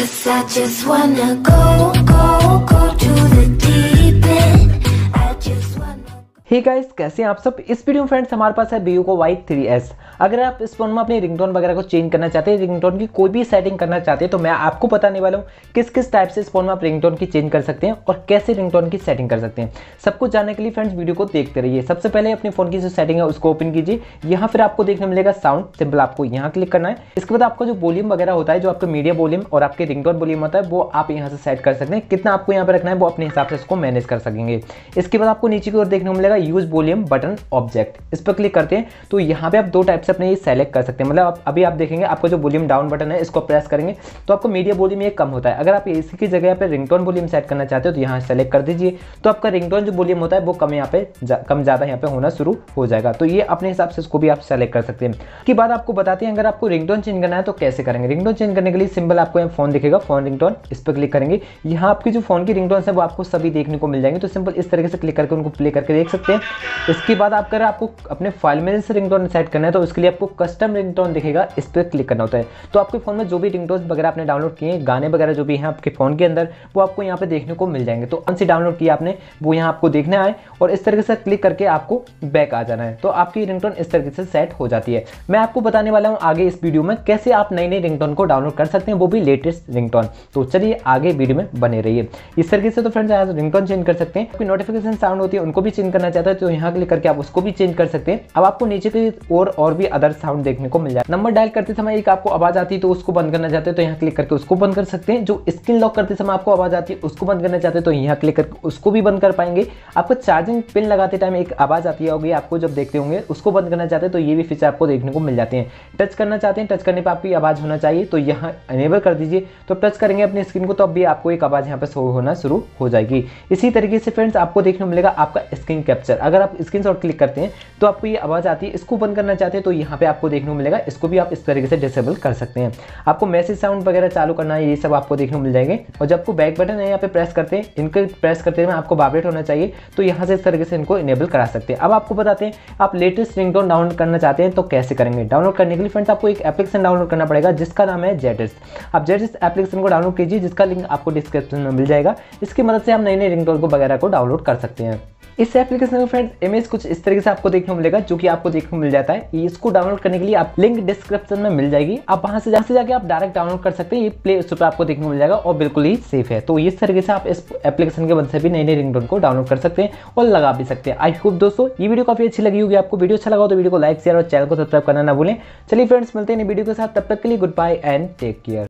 'Cause I just wanna go to the deep end. I just wanna. Hey guys, कैसे हैं आप सब। इस वीडियो में फ्रेंड्स हमारे पास है Vivo को y3s। अगर आप इस फोन में अपनी रिंगटोन वगैरह को चेंज करना चाहते हैं, रिंगटोन की कोई भी सेटिंग करना चाहते हैं, तो मैं आपको बताने वाला हूँ किस किस टाइप से इस फोन में आप रिंगटोन की चेंज कर सकते हैं और कैसे रिंगटोन की सेटिंग कर सकते हैं। सब कुछ जानने के लिए फ्रेंड्स वीडियो को देखते रहिए। सबसे पहले अपने फोन की जो सेटिंग है उसको ओपन कीजिए। यहाँ फिर आपको देखने मिलेगा साउंड, सिंपल आपको यहाँ क्लिक करना है। इसके बाद आपका जो वॉल्यूम वगैरह होता है, जो आपका मीडिया वॉल्यूम और आपके रिंगटोन वॉल्यूम होता है, वो आप यहाँ से सेट कर सकते हैं। कितना आपको यहाँ पर रखना है वो अपने हिसाब से इसको मैनेज कर सकेंगे। इसके बाद आपको नीचे की ओर देखने को मिलेगा यूज वॉल्यूम बटन ऑब्जेक्ट। इस पर क्लिक करते हैं तो यहाँ पे आप दो टाइप से अपने ये सेलेक्ट कर सकते हैं। मतलब अभी आप देखेंगे आपका जो वॉल्यूम डाउन बटन है, इसको प्रेस करेंगे तो आपको मीडिया वॉल्यूम ये कम होता है। अगर आप इसी की जगह पे रिंगटोन वॉल्यूम सेट करना चाहते हो तो यहाँ सेलेक्ट कर दीजिए, तो आपका रिंगटोन जो वॉल्यूम होता है वो कम यहाँ पे कम ज़्यादा यहाँ पे होना शुरू हो जाएगा। तो ये अपने हिसाब से इसको भी आप सेलेक्ट कर सकते हैं। उसके बाद आपको बताते हैं अगर आपको रिंगटोन चेंज करना है तो कैसे करेंगे। रिंगटोन चेंज करने के लिए सिंपल आपको यहाँ फोन दिखेगा, फोन रिंगटोन, इस पर क्लिक करेंगे। यहाँ आपकी जो फोन की रिंगटोन है वो आपको सभी देखने को मिल जाएंगे। तो सिंपल इस तरीके से क्लिक करके उनको प्ले करके देख सकते हैं। इसके बाद आपको अपने फाइल में से रिंगटोन सेट करना है तो उसके लिए आपको कस्टम रिंगटोन दिखेगा, इस पर क्लिक करना होता है। तो आपके फोन में जो भी रिंगटोन वगैरह आपने डाउनलोड किए, गाने वगैरह जो भी हैं आपके फोन के अंदर, वो आपको यहाँ पे देखने को मिल जाएंगे। तो कौन सी डाउनलोड किया आपने वो यहाँ आपको देखना है और इस तरीके से क्लिक करके आपको बैक आ जाना है। तो आपकी रिंगटोन इस तरीके से सेट हो जाती है। मैं आपको बताने वाला हूँ आगे इस वीडियो में कैसे आप नई नई रिंगटोन को डाउनलोड कर सकते हैं, वो भी लेटेस्ट रिंगटोन। तो चलिए आगे वीडियो में बने रहिए। इस तरीके से तो फ्रेंड्स आज रिंगटोन चेंज कर सकते हैं। कोई नोटिफिकेशन साउंड होती है उनको भी चेंज करना चाहते हैं तो यहाँ क्लिक करके आप उसको भी चेंज कर सकते हैं। अब आपको नीचे की और भी अदर साउंड देखने को मिल जाए। नंबर डायल करते समय एक आपको आवाज आती है तो उसको बंद करना चाहते हैं तो यहाँ क्लिक करके उसको बंद कर सकते हैं। जो स्क्रीन लॉक करते समय आपको आवाज आती है उसको बंद करना चाहते हैं तो यहाँ क्लिक करके उसको भी बंद कर पाएंगे। आपको चार्जिंग पिन लगाते टाइम एक आवाज आती होगी, आपको जब देखते होंगे, उसको बंद करना चाहते हैं तो ये भी फीचर आपको देखने को मिल जाते हैं। टच करना चाहते हैं, टच करने पर आपकी आवाज होना चाहिए तो यहाँ एनेबल कर दीजिए। तो टच करेंगे अपनी स्क्रीन को तो अब भी आपको एक आवाज यहाँ पे शो होना शुरू हो जाएगी। इसी तरीके से फ्रेंड्स आपको देखने को मिलेगा आपका स्क्रीन कैप्चर। अगर आप स्क्रीन शॉट क्लिक करते हैं तो आपको ये आवाज आती है। इसको बंद करना चाहते हैं तो यहाँ पे आपको देखने को मिलेगा, इसको भी आप इस तरीके से डिसेबल कर सकते हैं। आपको मैसेज साउंड वगैरह चालू करना है, ये सब आपको देखने को मिल जाएंगे। और जब आपको बैक बटन है यहाँ पे प्रेस करते हैं, इनको प्रेस करते हैं आपको वाइब्रेट होना चाहिए तो यहाँ से इस तरीके से इनको इनेबल करा सकते हैं। अब आपको बताते हैं आप लेटेस्ट रिंगटोन डाउनलोड करना चाहते हैं तो कैसे करेंगे। डाउनलोड करने के लिए फ्रेंड्स आपको एक एप्लीकेशन डाउनलोड करना पड़ेगा जिसका नाम है y3s। आप y3s एप्लीकेशन को डाउनलोड कीजिए, जिसका लिंक आपको डिस्क्रिप्शन में मिल जाएगा। इसकी मदद से आप नए नए रिंगटोन को वगैरह को डाउनलोड कर सकते हैं। इस एप्लीकेशन में फ्रेंड्स इमेज कुछ इस तरीके से आपको देखने को मिलेगा, जो कि आपको देखने को मिल जाता है। इसको डाउनलोड करने के लिए आप लिंक डिस्क्रिप्शन में मिल जाएगी, आप वहां से जाके आप डायरेक्ट डाउनलोड कर सकते हैं। ये प्ले स्टोर पर आपको देखने को मिल जाएगा और बिल्कुल ही सेफ है। तो इस तरीके से आप इस एप्लीकेशन के मदद से भी नई नई रिंगटोन को डाउनलोड कर सकते हैं और लगा भी सकते हैं। आई होप दोस्तों ये वीडियो काफी अच्छी लगी होगी आपको। वीडियो अच्छा लगा तो वीडियो को लाइक, शेयर और चैनल को सब्सक्राइब करना ना भूलें। चलिए फ्रेंड्स मिलते हैं नई वीडियो के साथ, तब तक के लिए goodbye and take care.